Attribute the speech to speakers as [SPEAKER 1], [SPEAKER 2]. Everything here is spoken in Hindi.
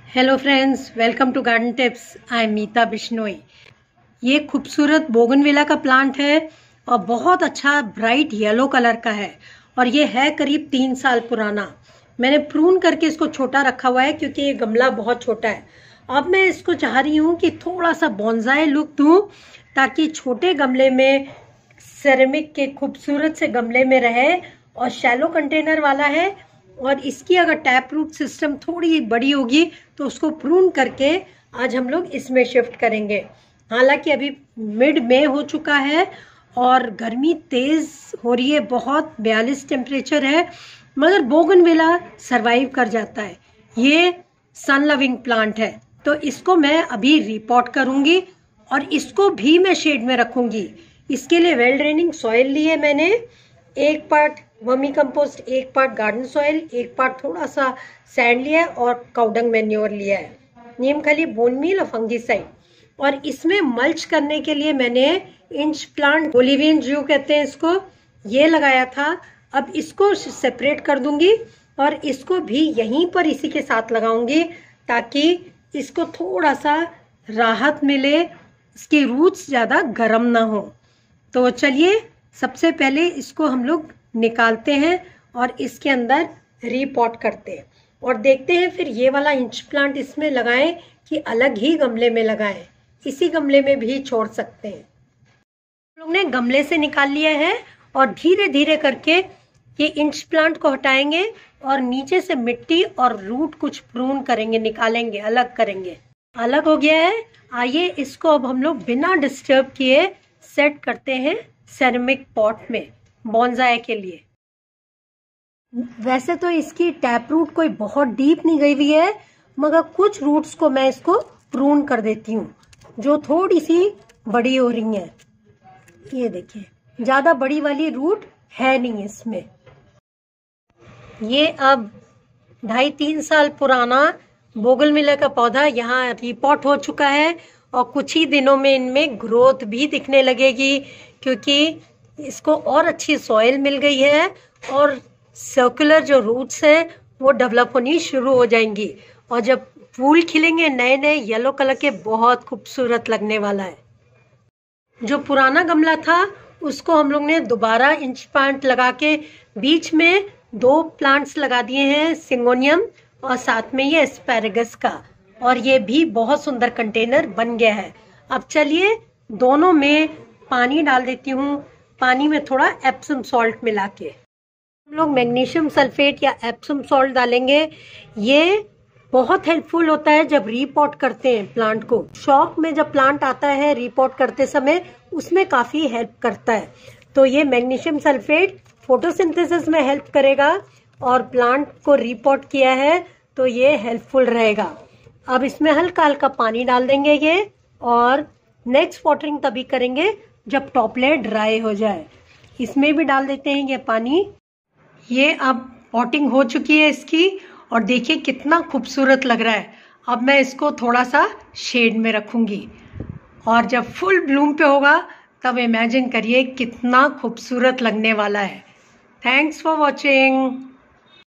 [SPEAKER 1] Hello friends, welcome to garden tips. I am Meeta Bishnoi. ये खूबसूरत बोगनविला का प्लांट है और बहुत अच्छा ब्राइट येलो कलर का है और ये है करीब 3 साल पुराना। मैंने प्रून करके इसको छोटा रखा हुआ है क्योंकि ये गमला बहुत छोटा है। अब मैं इसको चाह रही हूँ कि थोड़ा सा बॉन्जाई लुक दूँ ताकि छोटे गमले में सेरेमिक के खूबसूरत से गमले में रहे और शैलो कंटेनर वाला है। और इसकी अगर टैप रूट सिस्टम थोड़ी बड़ी होगी तो उसको प्रून करके आज हम लोग इसमें शिफ्ट करेंगे। हालांकि अभी मिड मई हो चुका है और गर्मी तेज हो रही है, बहुत 42 टेम्परेचर है, मगर बोगनविला सरवाइव कर जाता है। ये सन लविंग प्लांट है तो इसको मैं अभी रिपॉट करूंगी और इसको भी मैं शेड में रखूंगी। इसके लिए वेल ड्रेनिंग सॉइल ली है मैंने, 1 part vermicompost, 1 part garden soil, 1 part थोड़ा सा सैंड लिया है और काउडंग मैन्योर लिया है, नीम खली, बोन मील और फंगीसाइड। और इसमें मल्च करने के लिए मैंने इंच प्लांट, बोलिवियन ड्रू कहते हैं इसको, ये लगाया था। अब इसको सेपरेट कर दूंगी और इसको भी यहीं पर इसी के साथ लगाऊंगी ताकि इसको थोड़ा सा राहत मिले, इसकी रूट्स ज़्यादा गर्म ना हो। तो चलिए सबसे पहले इसको हम लोग निकालते हैं और इसके अंदर रीपॉट करते हैं और देखते हैं फिर ये वाला इंच प्लांट इसमें लगाएं कि अलग ही गमले में लगाएं। इसी गमले में भी छोड़ सकते हैं। हम लोग ने गमले से निकाल लिया है और धीरे धीरे करके ये इंच प्लांट को हटाएंगे और नीचे से मिट्टी और रूट कुछ प्रून करेंगे, निकालेंगे, अलग करेंगे। अलग हो गया है। आइए इसको अब हम लोग बिना डिस्टर्ब किए सेट करते हैं सेरेमिक पॉट में बॉन्जाई के लिए। वैसे तो इसकी टैप रूट कोई बहुत डीप नहीं गई हुई है, मगर कुछ रूट्स को मैं इसको प्रून कर देती हूँ जो थोड़ी सी बड़ी हो रही हैं। ये देखिए, ज्यादा बड़ी वाली रूट है नहीं इसमें। ये अब 2.5-3 साल पुराना बोगनविला का पौधा यहाँ रिपॉट हो चुका है और कुछ ही दिनों में इनमें ग्रोथ भी दिखने लगेगी क्योंकि इसको और अच्छी सॉइल मिल गई है और सर्कुलर जो रूट्स हैं वो डेवलप होनी शुरू हो जाएंगी और जब फूल खिलेंगे नए नए येलो कलर के, बहुत खूबसूरत लगने वाला है। जो पुराना गमला था उसको हम लोग ने दोबारा इंच प्लांट लगा के बीच में 2 प्लांट्स लगा दिए हैं, सिंगोनियम और साथ में ये एस्पैरेगस का, और ये भी बहुत सुंदर कंटेनर बन गया है। अब चलिए दोनों में पानी डाल देती हूँ, पानी में थोड़ा एप्सम सॉल्ट मिला के। हम लोग मैग्नीशियम सल्फेट या एप्सम सॉल्ट डालेंगे। ये बहुत हेल्पफुल होता है जब रीपॉट करते हैं प्लांट को। शॉक में जब प्लांट आता है रीपॉट करते समय उसमें काफी हेल्प करता है। तो ये मैग्नीशियम सल्फेट फोटोसिंथेसिस में हेल्प करेगा और प्लांट को रीपॉट किया है तो ये हेल्पफुल रहेगा। अब इसमें हल्का हल्का पानी डाल देंगे ये, और नेक्स्ट वाटरिंग तभी करेंगे जब टॉपले ड्राई हो जाए। इसमें भी डाल देते हैं ये पानी। ये अब पॉटिंग हो चुकी है इसकी और देखिए कितना खूबसूरत लग रहा है। अब मैं इसको थोड़ा सा शेड में रखूंगी और जब फुल ब्लूम पे होगा तब इमेजिन करिए कितना खूबसूरत लगने वाला है। Thanks for watching.